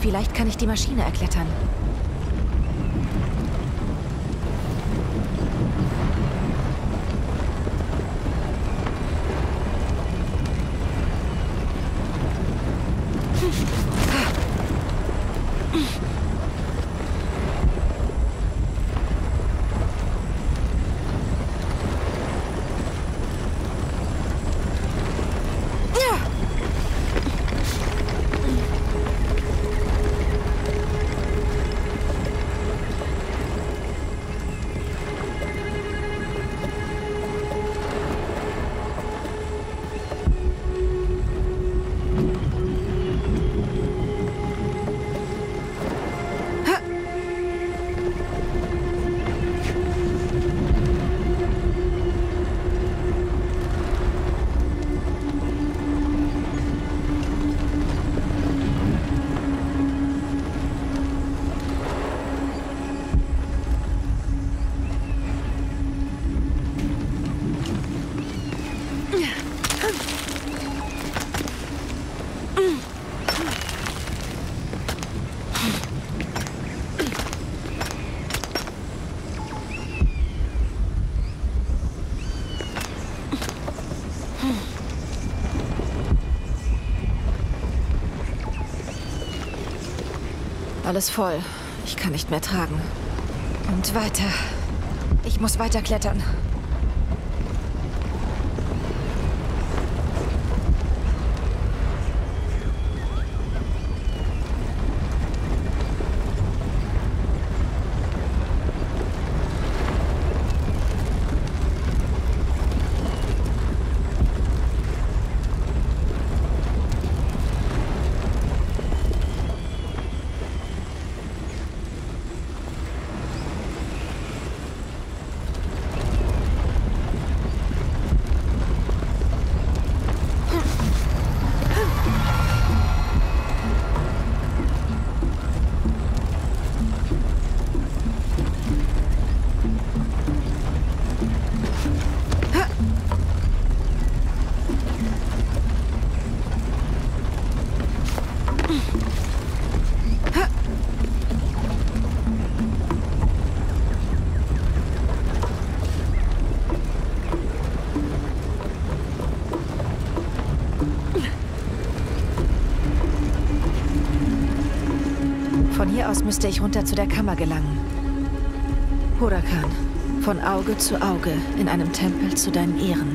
Vielleicht kann ich die Maschine erklettern. Alles voll. Ich kann nicht mehr tragen. Und weiter. Ich muss weiter klettern. Von hier aus müsste ich runter zu der Kammer gelangen. Hurakan, von Auge zu Auge, in einem Tempel zu deinen Ehren.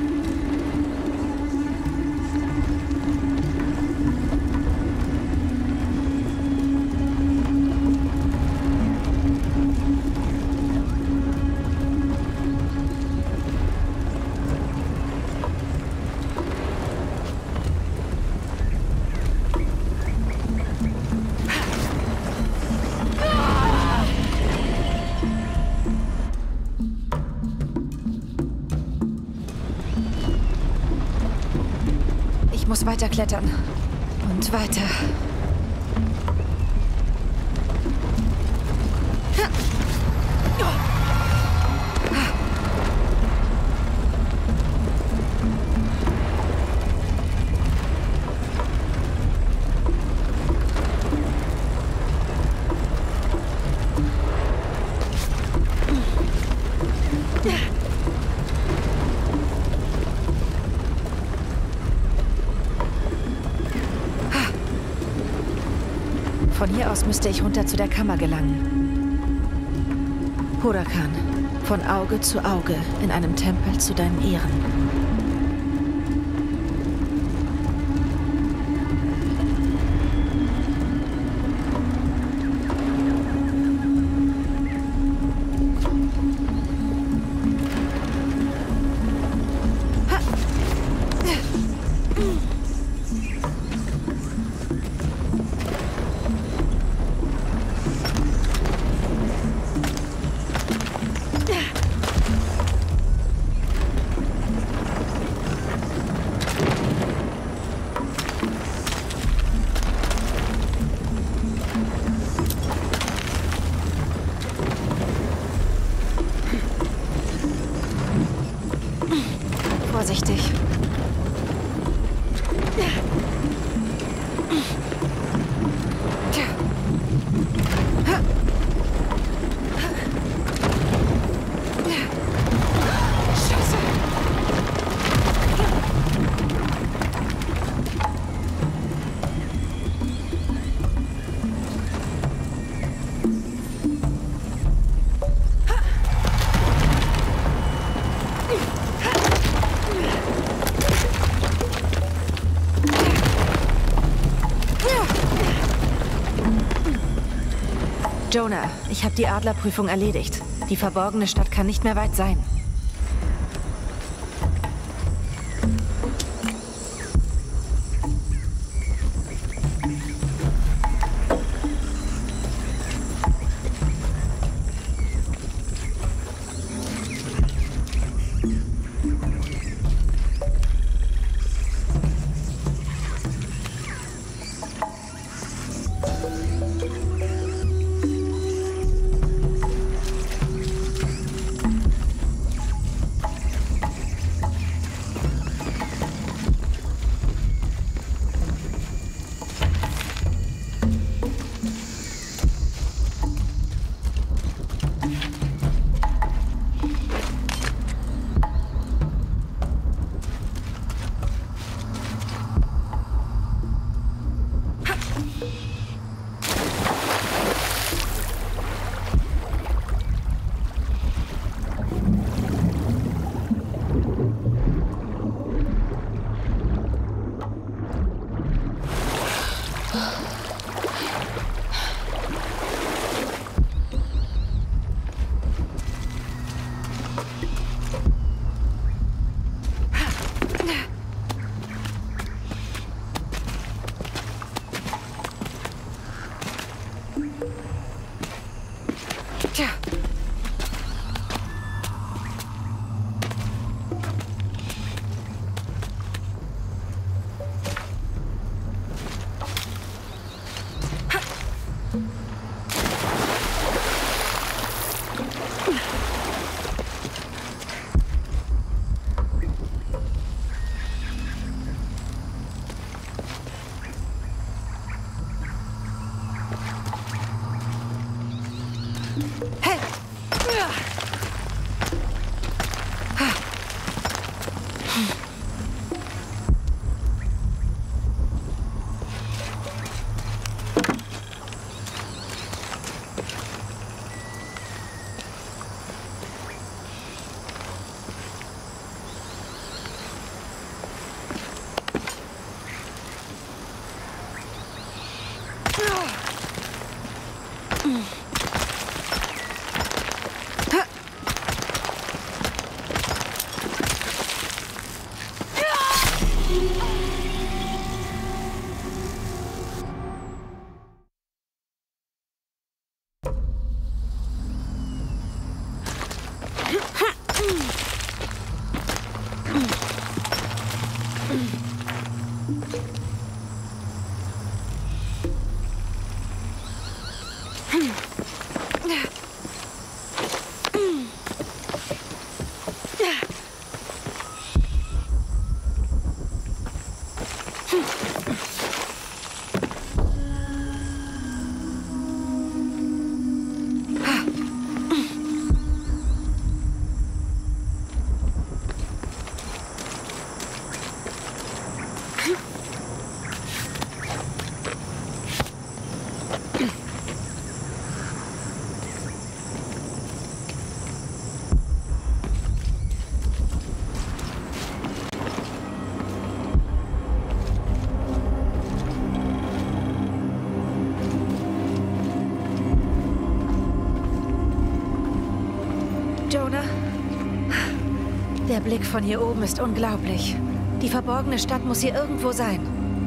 Ich muss weiter klettern. Und weiter. Von hier aus müsste ich runter zu der Kammer gelangen. Hurakan, von Auge zu Auge, in einem Tempel zu deinen Ehren. Jonah, ich habe die Adlerprüfung erledigt. Die verborgene Stadt kann nicht mehr weit sein. Tja. Hey! Jonah? Der Blick von hier oben ist unglaublich. Die verborgene Stadt muss hier irgendwo sein.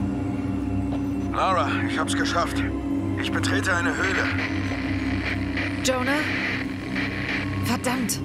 Lara, ich hab's geschafft. Ich betrete eine Höhle. Jonah? Verdammt!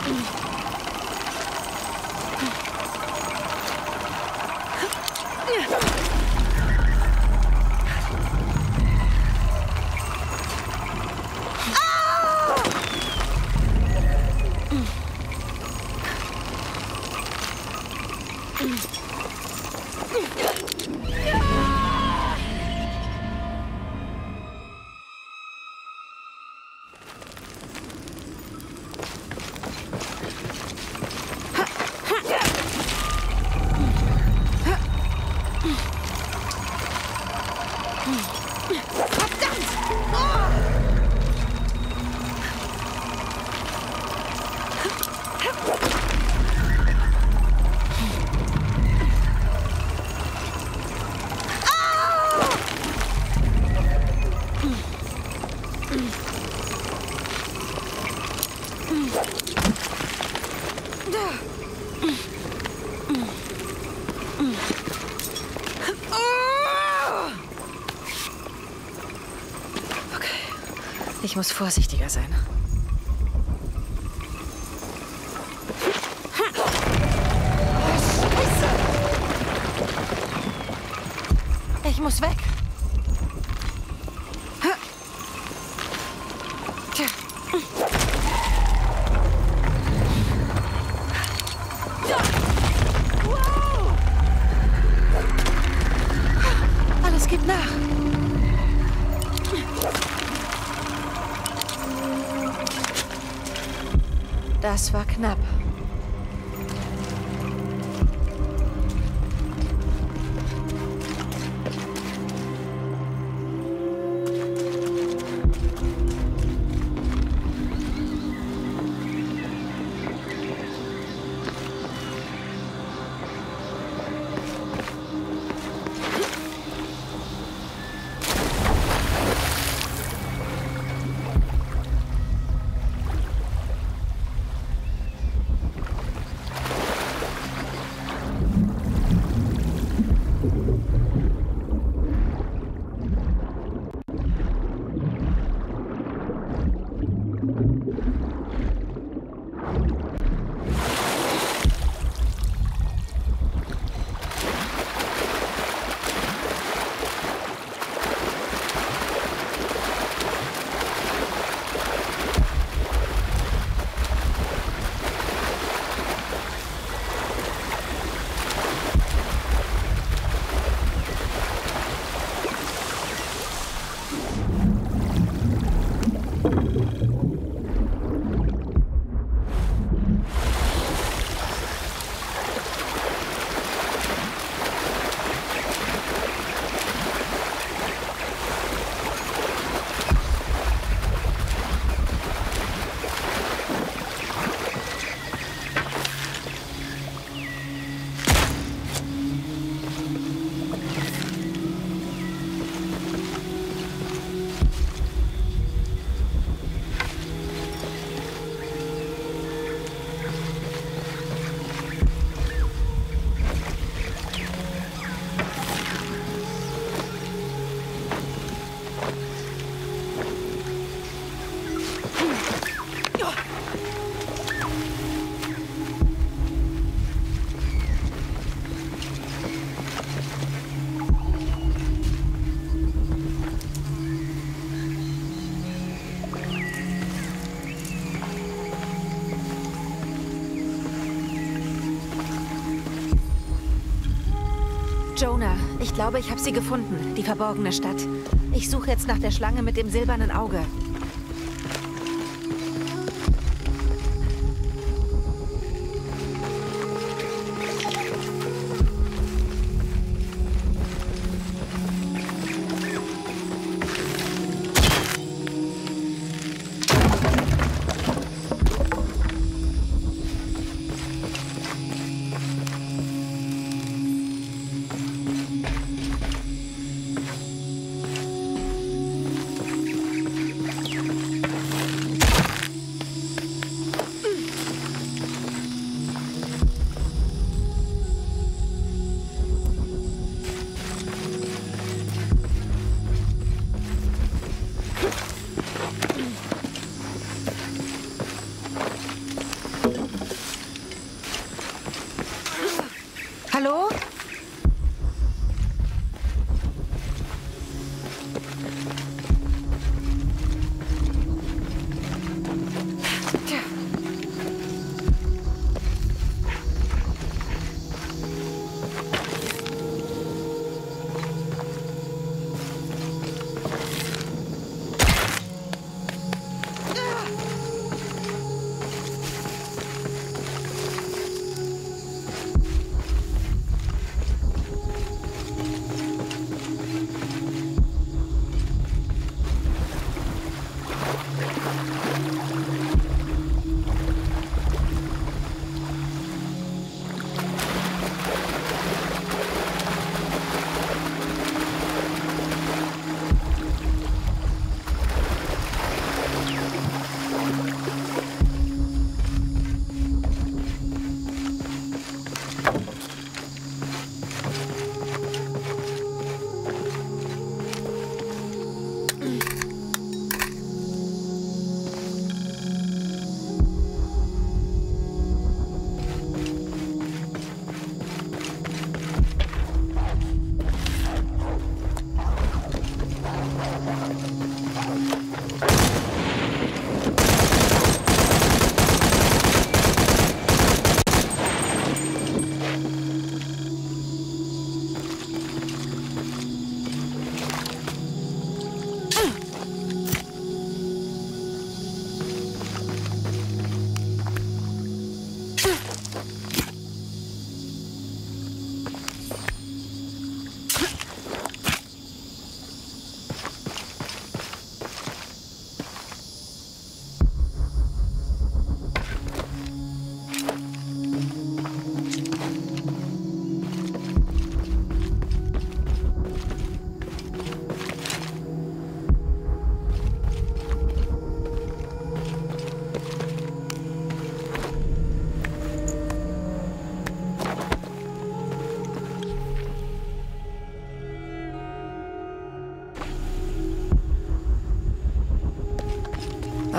Ich muss vorsichtiger sein. Ich muss weg. Alles gibt nach. Das war knapp. Jonah, ich glaube, ich habe sie gefunden, die verborgene Stadt. Ich suche jetzt nach der Schlange mit dem silbernen Auge.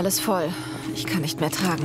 Alles voll. Ich kann nicht mehr tragen.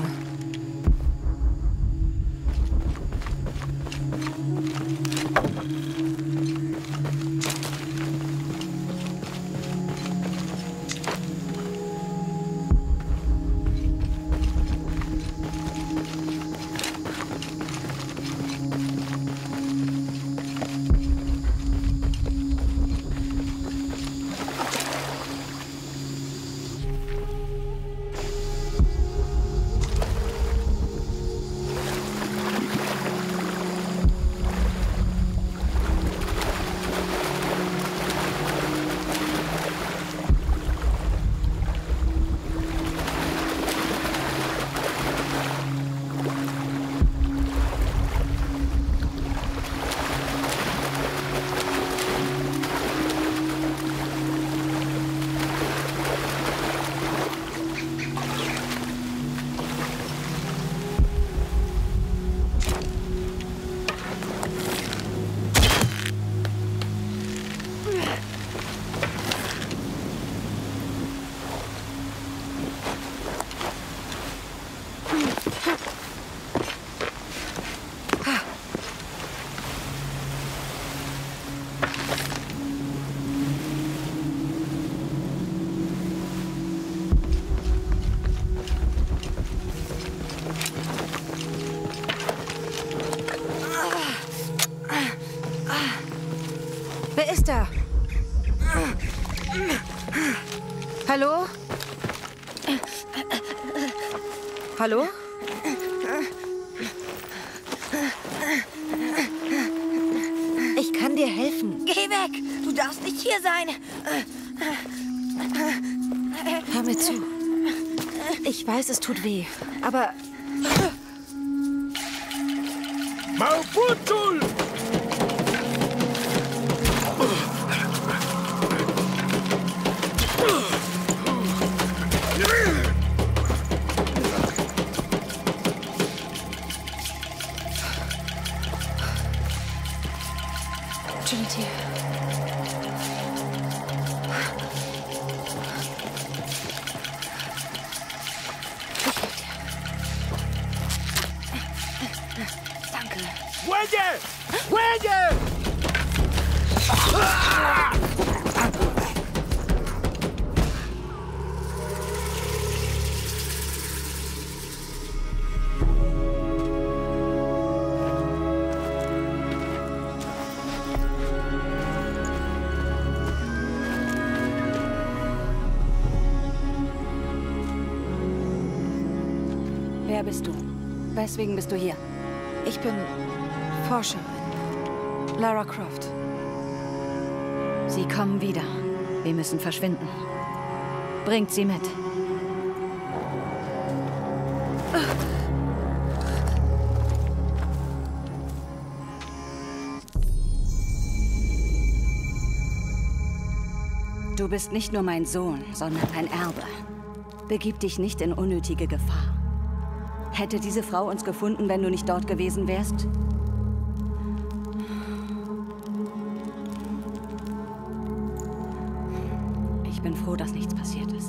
Wer ist da? Hallo? Hallo? Ich kann dir helfen. Geh weg! Du darfst nicht hier sein! Hör mir zu. Ich weiß, es tut weh, aber... Mauputul! Trinity. Danke. ¡Güelle! ¡Güelle! Wer bist du? Weswegen bist du hier? Ich bin Forscherin. Lara Croft. Sie kommen wieder. Wir müssen verschwinden. Bringt sie mit. Du bist nicht nur mein Sohn, sondern ein Erbe. Begib dich nicht in unnötige Gefahr. Hätte diese Frau uns gefunden, wenn du nicht dort gewesen wärst? Ich bin froh, dass nichts passiert ist.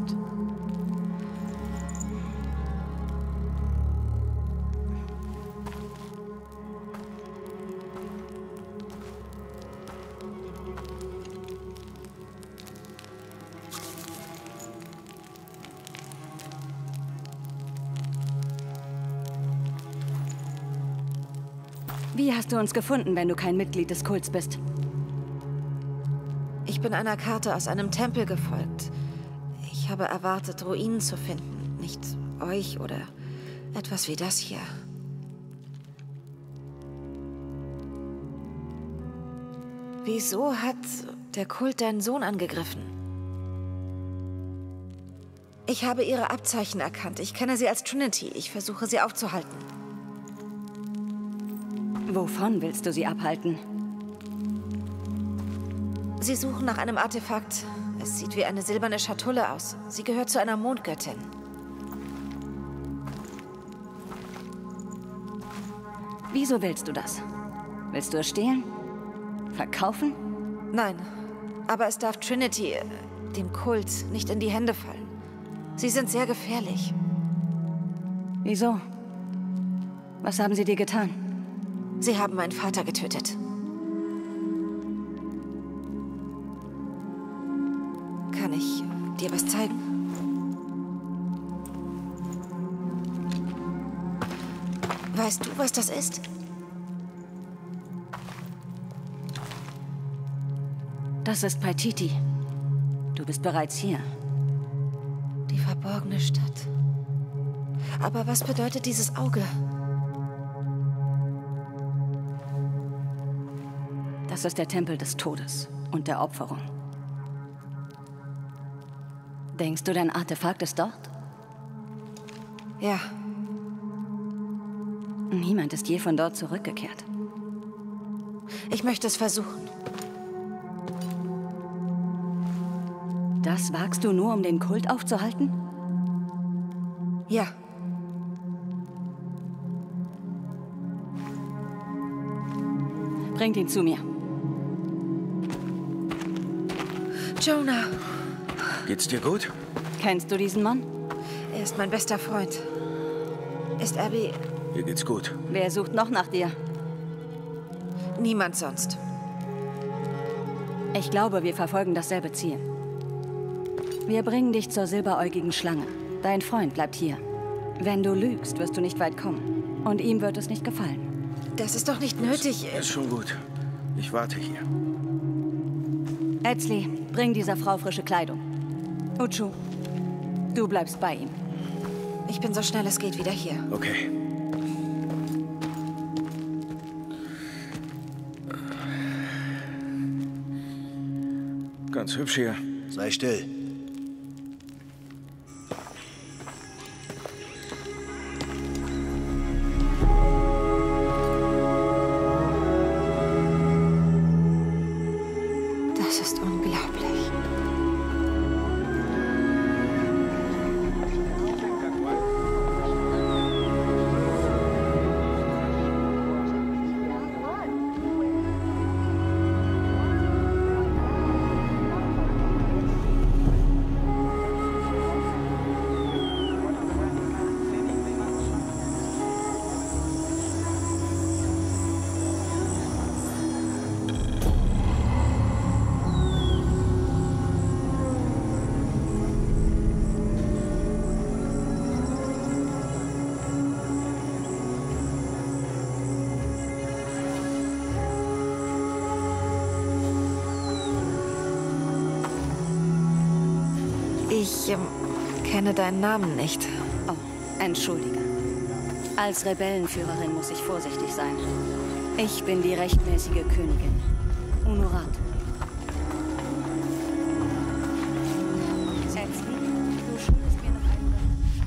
Wie hast du uns gefunden, wenn du kein Mitglied des Kults bist? Ich bin einer Karte aus einem Tempel gefolgt. Ich habe erwartet, Ruinen zu finden. Nicht euch oder etwas wie das hier. Wieso hat der Kult deinen Sohn angegriffen? Ich habe ihre Abzeichen erkannt. Ich kenne sie als Trinity. Ich versuche, sie aufzuhalten. Wovon willst du sie abhalten? Sie suchen nach einem Artefakt. Es sieht wie eine silberne Schatulle aus. Sie gehört zu einer Mondgöttin. Wieso willst du das? Willst du es stehlen? Verkaufen? Nein, aber es darf Trinity, dem Kult, nicht in die Hände fallen. Sie sind sehr gefährlich. Wieso? Was haben sie dir getan? Sie haben meinen Vater getötet. Kann ich dir was zeigen? Weißt du, was das ist? Das ist Paititi. Du bist bereits hier. Die verborgene Stadt. Aber was bedeutet dieses Auge? Das ist der Tempel des Todes und der Opferung. Denkst du, dein Artefakt ist dort? Ja. Niemand ist je von dort zurückgekehrt. Ich möchte es versuchen. Das wagst du nur, um den Kult aufzuhalten? Ja. Bringt ihn zu mir. Jonah. Geht's dir gut? Kennst du diesen Mann? Er ist mein bester Freund. Ist Abby... Mir geht's gut. Wer sucht noch nach dir? Niemand sonst. Ich glaube, wir verfolgen dasselbe Ziel. Wir bringen dich zur silberäugigen Schlange. Dein Freund bleibt hier. Wenn du lügst, wirst du nicht weit kommen. Und ihm wird es nicht gefallen. Das ist doch nicht nötig. Ist schon gut. Ich warte hier. Etzli, bring dieser Frau frische Kleidung. Uchu, du bleibst bei ihm. Ich bin so schnell es geht wieder hier. Okay. Ganz hübsch hier. Sei still. Das ist unglaublich. Ich kenne deinen Namen nicht. Oh, entschuldige. Als Rebellenführerin muss ich vorsichtig sein. Ich bin die rechtmäßige Königin. Unurat. Etzli, du schuldest mir noch einen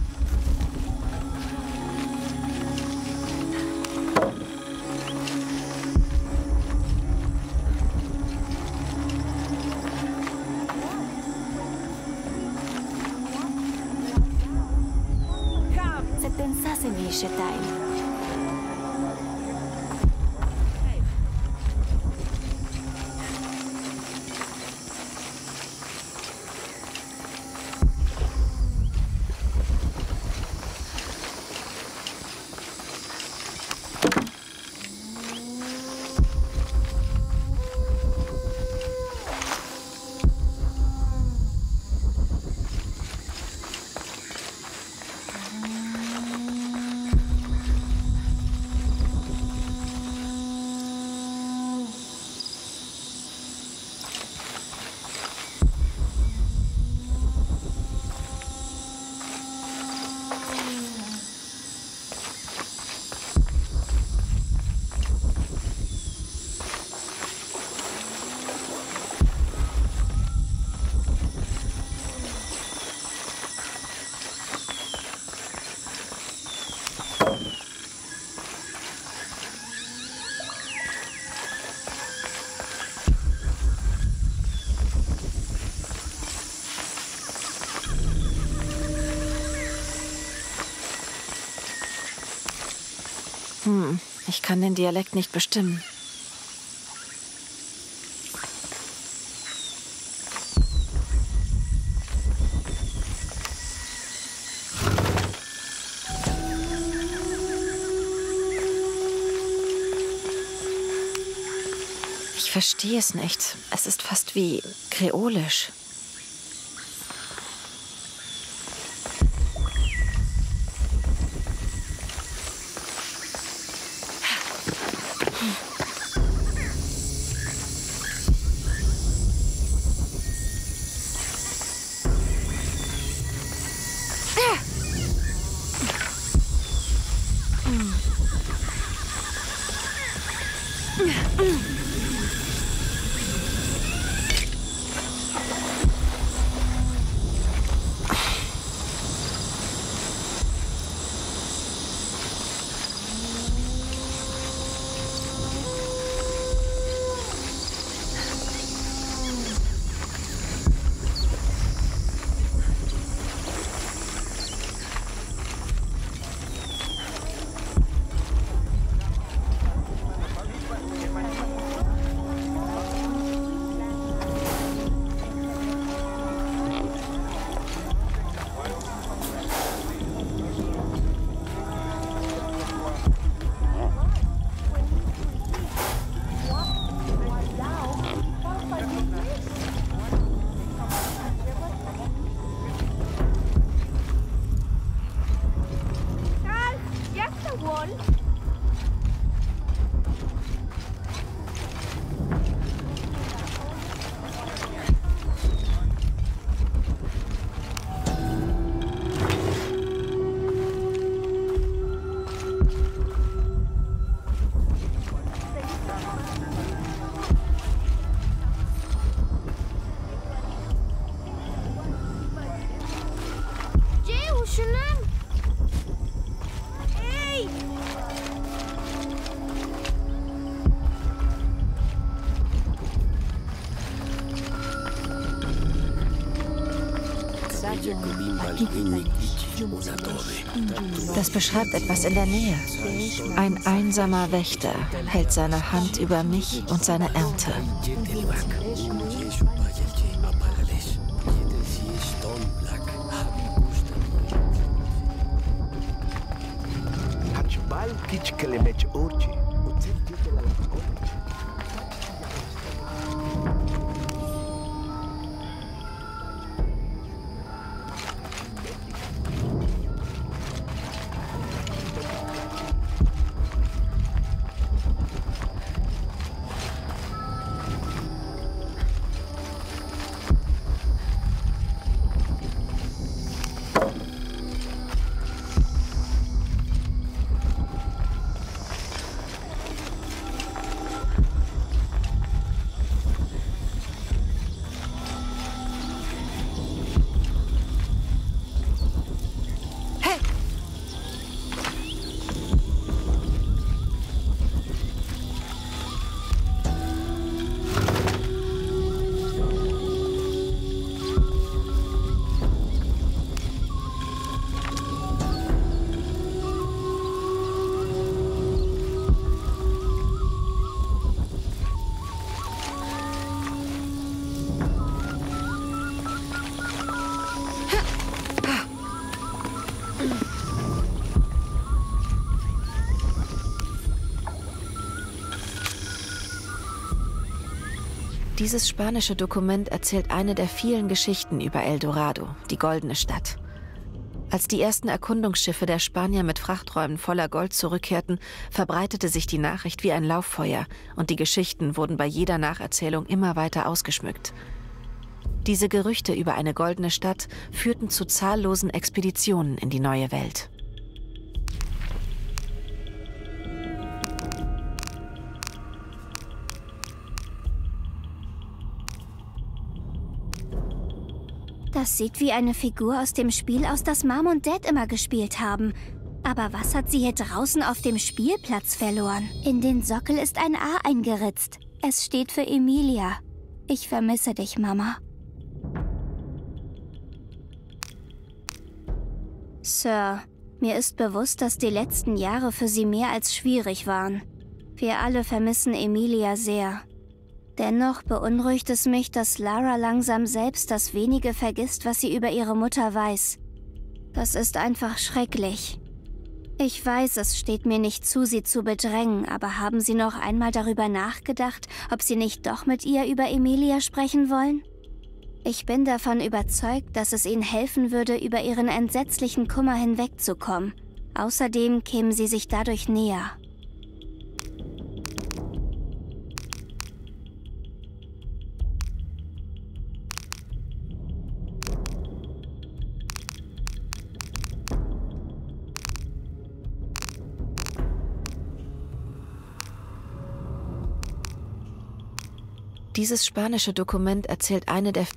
Ich kann den Dialekt nicht bestimmen. Ich verstehe es nicht. Es ist fast wie kreolisch. Das beschreibt etwas in der Nähe. Ein einsamer Wächter hält seine Hand über mich und seine Ernte. Dieses spanische Dokument erzählt eine der vielen Geschichten über El Dorado, die goldene Stadt. Als die ersten Erkundungsschiffe der Spanier mit Frachträumen voller Gold zurückkehrten, verbreitete sich die Nachricht wie ein Lauffeuer und die Geschichten wurden bei jeder Nacherzählung immer weiter ausgeschmückt. Diese Gerüchte über eine goldene Stadt führten zu zahllosen Expeditionen in die neue Welt. Das sieht wie eine Figur aus dem Spiel aus, das Mom und Dad immer gespielt haben. Aber was hat sie hier draußen auf dem Spielplatz verloren? In den Sockel ist ein A eingeritzt. Es steht für Emilia. Ich vermisse dich, Mama. Sir, mir ist bewusst, dass die letzten Jahre für Sie mehr als schwierig waren. Wir alle vermissen Emilia sehr. Dennoch beunruhigt es mich, dass Lara langsam selbst das Wenige vergisst, was sie über ihre Mutter weiß. Das ist einfach schrecklich. Ich weiß, es steht mir nicht zu, Sie zu bedrängen, aber haben Sie noch einmal darüber nachgedacht, ob Sie nicht doch mit ihr über Emilia sprechen wollen? Ich bin davon überzeugt, dass es Ihnen helfen würde, über Ihren entsetzlichen Kummer hinwegzukommen. Außerdem kämen Sie sich dadurch näher. Dieses spanische Dokument erzählt eine der...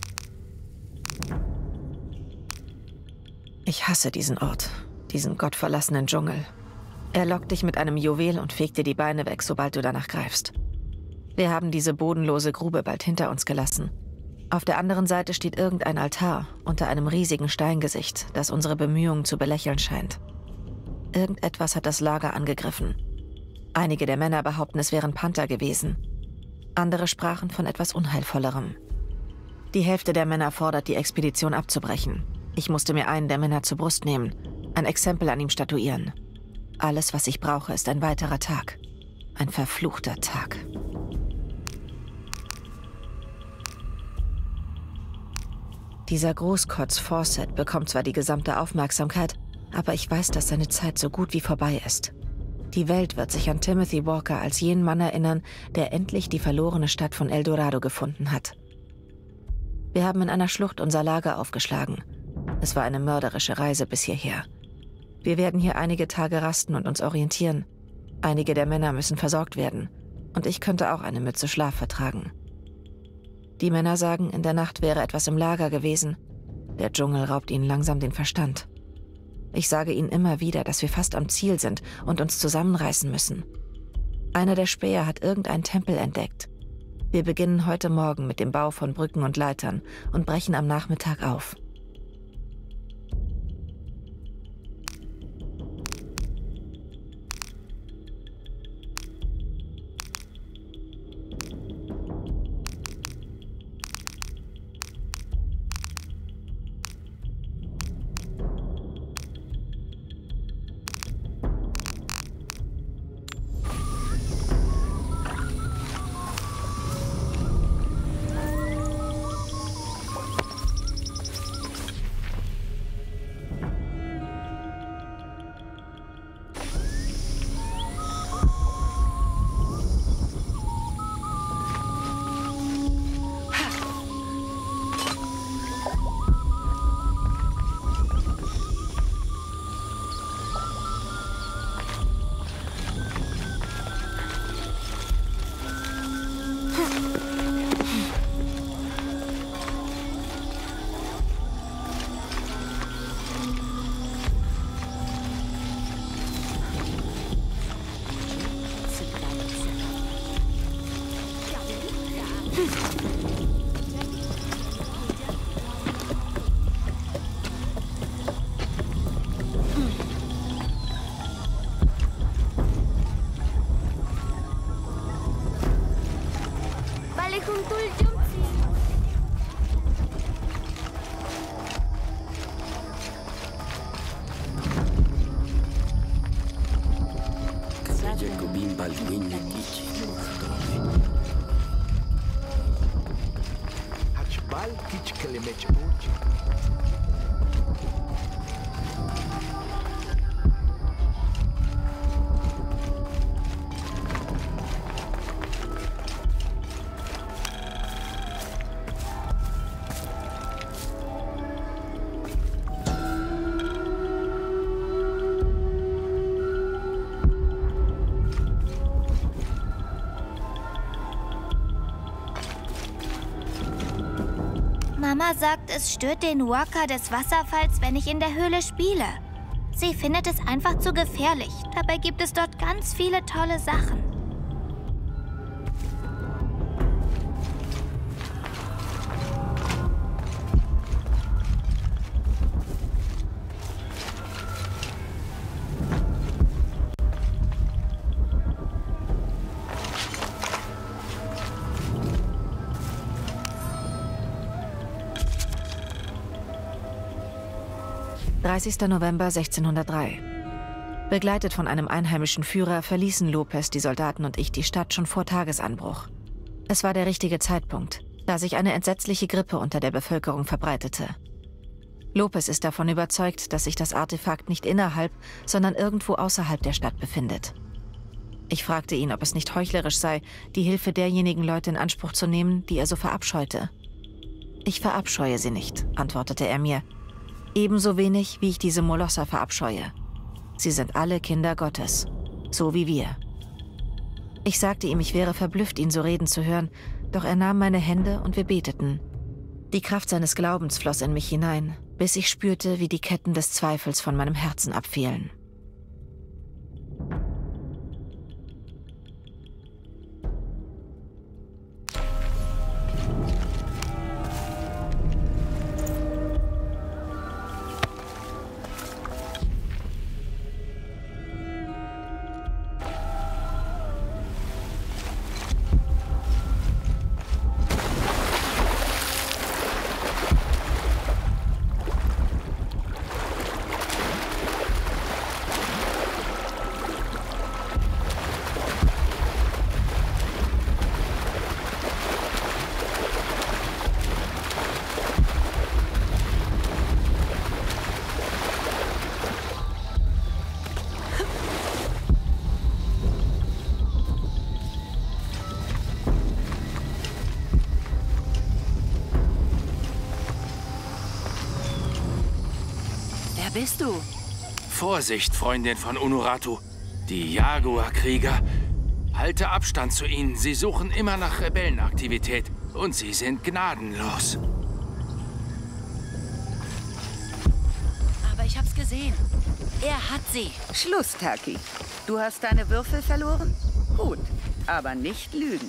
Ich hasse diesen Ort, diesen gottverlassenen Dschungel. Er lockt dich mit einem Juwel und fegt dir die Beine weg, sobald du danach greifst. Wir haben diese bodenlose Grube bald hinter uns gelassen. Auf der anderen Seite steht irgendein Altar unter einem riesigen Steingesicht, das unsere Bemühungen zu belächeln scheint. Irgendetwas hat das Lager angegriffen. Einige der Männer behaupten, es wären Panther gewesen. Andere sprachen von etwas Unheilvollerem. Die Hälfte der Männer fordert, die Expedition abzubrechen. Ich musste mir einen der Männer zur Brust nehmen, ein Exempel an ihm statuieren. Alles, was ich brauche, ist ein weiterer Tag. Ein verfluchter Tag. Dieser Großkotz Fawcett bekommt zwar die gesamte Aufmerksamkeit, aber ich weiß, dass seine Zeit so gut wie vorbei ist. Die Welt wird sich an Timothy Walker als jenen Mann erinnern, der endlich die verlorene Stadt von El Dorado gefunden hat. Wir haben in einer Schlucht unser Lager aufgeschlagen. Es war eine mörderische Reise bis hierher. Wir werden hier einige Tage rasten und uns orientieren. Einige der Männer müssen versorgt werden. Und ich könnte auch eine Mütze Schlaf vertragen. Die Männer sagen, in der Nacht wäre etwas im Lager gewesen. Der Dschungel raubt ihnen langsam den Verstand. Ich sage ihnen immer wieder, dass wir fast am Ziel sind und uns zusammenreißen müssen. Einer der Späher hat irgendeinen Tempel entdeckt. Wir beginnen heute Morgen mit dem Bau von Brücken und Leitern und brechen am Nachmittag auf. Mama sagt, es stört den Walker des Wasserfalls, wenn ich in der Höhle spiele. Sie findet es einfach zu gefährlich. Dabei gibt es dort ganz viele tolle Sachen. »30. November 1603. Begleitet von einem einheimischen Führer verließen Lopez, die Soldaten und ich die Stadt schon vor Tagesanbruch. Es war der richtige Zeitpunkt, da sich eine entsetzliche Grippe unter der Bevölkerung verbreitete. Lopez ist davon überzeugt, dass sich das Artefakt nicht innerhalb, sondern irgendwo außerhalb der Stadt befindet. Ich fragte ihn, ob es nicht heuchlerisch sei, die Hilfe derjenigen Leute in Anspruch zu nehmen, die er so verabscheute. »Ich verabscheue sie nicht«, antwortete er mir. »Ebenso wenig, wie ich diese Molosser verabscheue. Sie sind alle Kinder Gottes, so wie wir.« Ich sagte ihm, ich wäre verblüfft, ihn so reden zu hören, doch er nahm meine Hände und wir beteten. Die Kraft seines Glaubens floss in mich hinein, bis ich spürte, wie die Ketten des Zweifels von meinem Herzen abfielen. Bist du? Vorsicht, Freundin von Unuratu. Die Jaguar-Krieger. Halte Abstand zu ihnen. Sie suchen immer nach Rebellenaktivität. Und sie sind gnadenlos. Aber ich hab's gesehen. Er hat sie. Schluss, Taki. Du hast deine Würfel verloren? Gut, aber nicht lügen.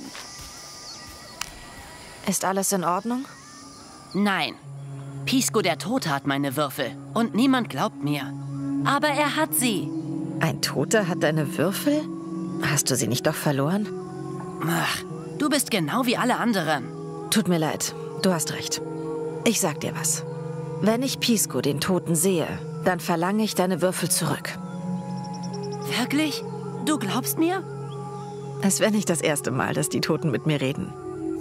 Ist alles in Ordnung? Nein. Pisco der Tote hat meine Würfel. Und niemand glaubt mir. Aber er hat sie. Ein Toter hat deine Würfel? Hast du sie nicht doch verloren? Ach, du bist genau wie alle anderen. Tut mir leid, du hast recht. Ich sag dir was. Wenn ich Pisco, den Toten, sehe, dann verlange ich deine Würfel zurück. Wirklich? Du glaubst mir? Es wäre nicht das erste Mal, dass die Toten mit mir reden.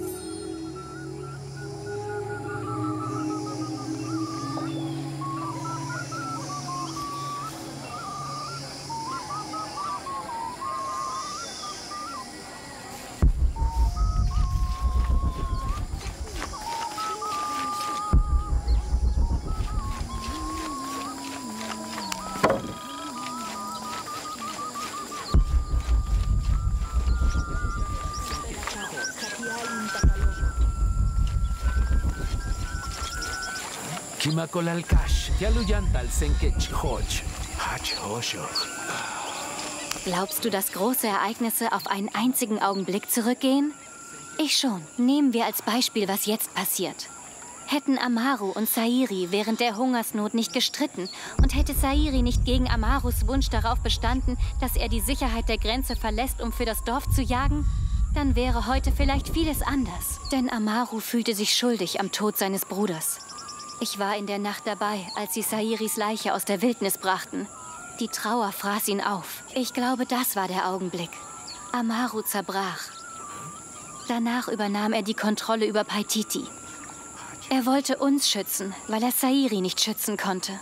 Glaubst du, dass große Ereignisse auf einen einzigen Augenblick zurückgehen? Ich schon. Nehmen wir als Beispiel, was jetzt passiert. Hätten Amaru und Sairi während der Hungersnot nicht gestritten und hätte Sairi nicht gegen Amarus Wunsch darauf bestanden, dass er die Sicherheit der Grenze verlässt, um für das Dorf zu jagen, dann wäre heute vielleicht vieles anders. Denn Amaru fühlte sich schuldig am Tod seines Bruders. Ich war in der Nacht dabei, als sie Sairis Leiche aus der Wildnis brachten. Die Trauer fraß ihn auf. Ich glaube, das war der Augenblick. Amaru zerbrach. Danach übernahm er die Kontrolle über Paititi. Er wollte uns schützen, weil er Sairi nicht schützen konnte.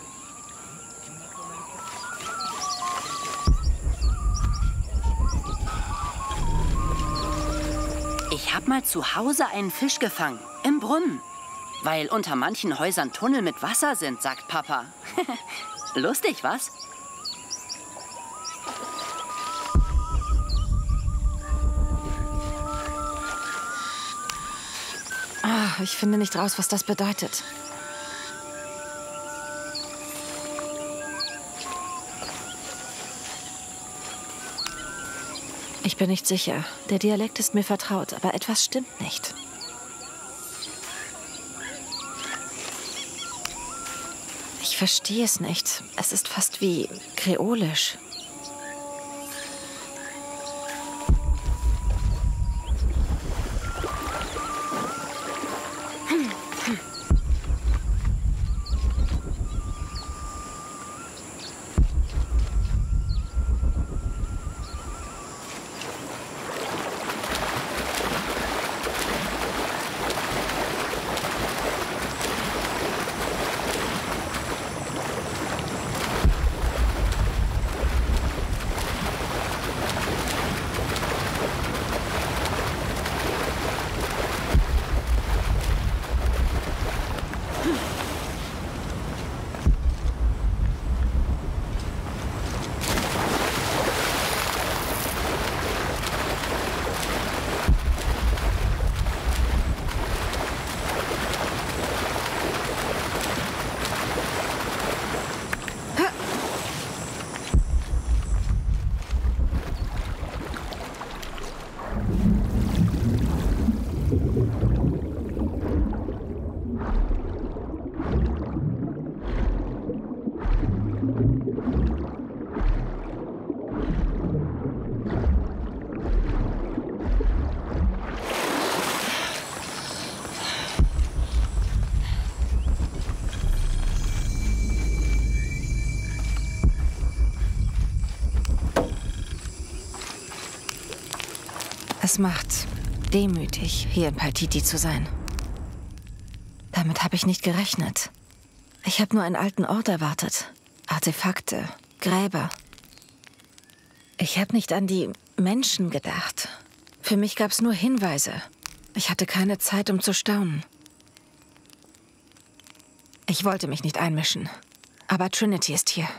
Ich habe mal zu Hause einen Fisch gefangen. Im Brunnen. Weil unter manchen Häusern Tunnel mit Wasser sind, sagt Papa. Lustig, was? Ich finde nicht raus, was das bedeutet. Ich bin nicht sicher. Der Dialekt ist mir vertraut, aber etwas stimmt nicht. Ich verstehe es nicht. Es ist fast wie Kreolisch. Es macht demütig, hier in Paititi zu sein. Damit habe ich nicht gerechnet. Ich habe nur einen alten Ort erwartet. Artefakte, Gräber. Ich habe nicht an die Menschen gedacht. Für mich gab es nur Hinweise. Ich hatte keine Zeit, um zu staunen. Ich wollte mich nicht einmischen. Aber Trinity ist hier.